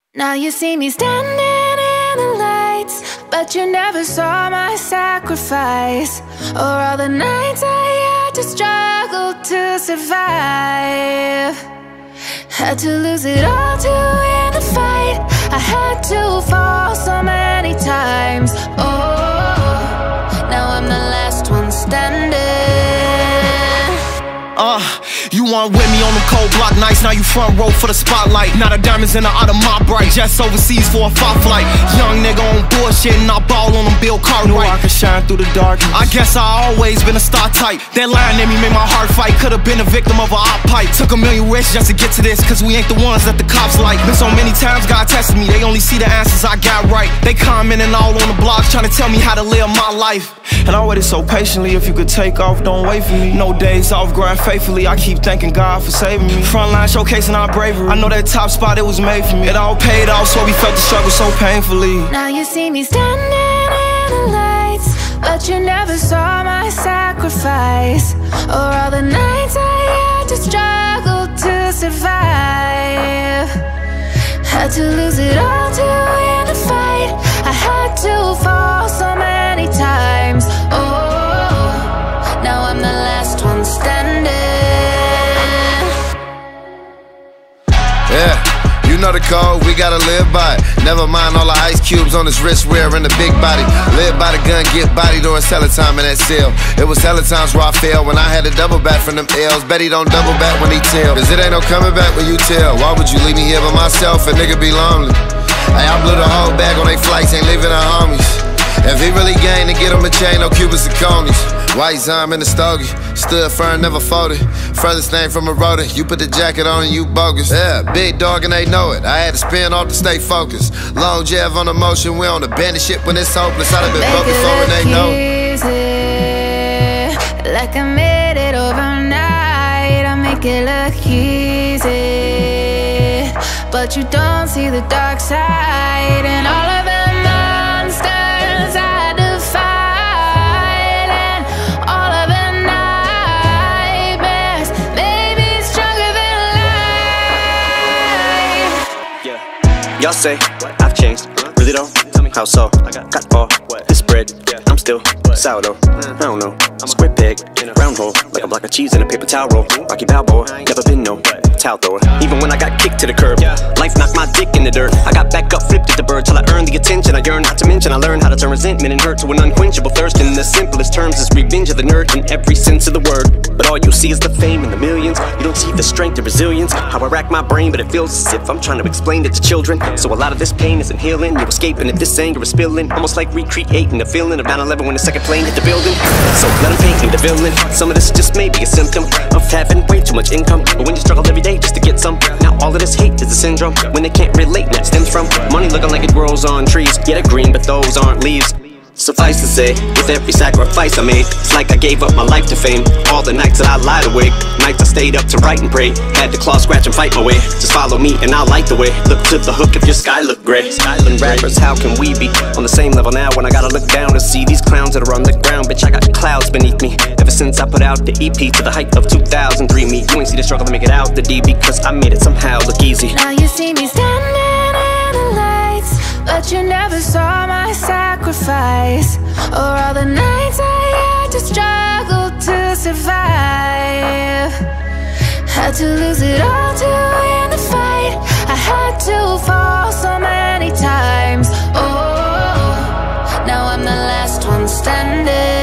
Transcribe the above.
Now you see me standing in the lights, but you never saw my sacrifice, or all the nights I had to struggle to survive. Had to lose it all to win the fight. I had to fall so many times. Oh, now I'm the last one standing. You weren't with me on them cold block nights, now you front row for the spotlight. Now the diamonds in the out of my bright, jets overseas for a fight flight. Young nigga on bullshit and I ball on them Bill Cartwright. Knew I could shine through the darkness. I guess I always been a star type. That line in me made my heart fight. Could've been a victim of a op pipe. Took a million risks just to get to this, cause we ain't the ones that the cops like. Been so many times God tested me, they only see the answers I got right. They commenting all on the blogs trying to tell me how to live my life. And I waited so patiently, if you could take off, don't wait for me. No days off, grind faithfully, I keep thanking God for saving me. Frontline showcasing our bravery, I know that top spot, it was made for me. It all paid off, so we felt the struggle so painfully. Now you see me standing in the lights, but you never saw my sacrifice, or all the nights I had to struggle to survive. Had to lose it all to win the fight. I had to fall so many times. Oh, now I'm the last one standing. Yeah, you know the code, we gotta live by it. Never mind all the ice cubes on his wrist wearing the big body. Live by the gun, get body during hella time in that cell. It was hella times where I failed when I had to double back from them L's. Bet he don't double back when he tell, cause it ain't no coming back when you tell. Why would you leave me here by myself? A nigga be lonely. Hey, I blew the whole bag on they flights, ain't leaving the homies. If he really gained to get him a chain, no Cubans and conies. White Zime in the stogie, stood firm, never folded. Furthest name from a rotor, you put the jacket on and you bogus. Yeah, big dog and they know it, I had to spin off to stay focused. Long jab on the motion, we on the bandit shit when it's hopeless. I'd have been broke before and they know it. Like I made it overnight, I make it look easy, but you don't see the dark side and all of the monsters I defied, and all of the nightmares made me stronger than life. Yeah, y'all say I've changed, really don't? Tell me how so? Got all this bread, I'm still sourdough. I don't know, square peg, round hole, like a block of cheese in a paper towel roll. Rocky Balboa, never been no towel thrower. Even when I got kicked to the curb, life knocked my dick in the dirt. I got back up, flipped at the bird till I earned the attention I yearn. Not to mention I learned how to turn resentment and hurt to an unquenchable thirst. In the simplest terms, is revenge of the nerd in every sense of the word. But all you see is the fame and the millions. You don't see the strength and resilience. How I rack my brain, but it feels as if I'm trying to explain it to children. So a lot of this pain isn't healing. You're escaping if this anger is spilling. Almost like recreating the feeling of 9/11 when the second plane hit the building. So let them paint me the villain. Some of this just may be a symptom of having way too much income. But when you struggle every day just to get some, now all of this hate is a syndrome. When they can't relate, and that stems from money looking like it grows on trees. Yeah, they're green, but those aren't leaves. Suffice to say, with every sacrifice I made, it's like I gave up my life to fame. All the nights that I lied awake, nights I stayed up to write and pray. Had to claw, scratch, and fight my way. Just follow me and I'll light the way. Look to the hook if your sky look gray. Skyland rappers, how can we be on the same level now when I gotta look down and see these clowns that are on the ground? Bitch, I got clouds beneath me. Ever since I put out the EP to the height of 2003, me. You ain't see the struggle to make it out the D, because I made it somehow look easy. Now you see me standing in the lights, but you never saw my sacrifice, or all the nights I had to struggle to survive. Had to lose it all to win the fight. I had to fall so many times. Oh, now I'm the last one standing.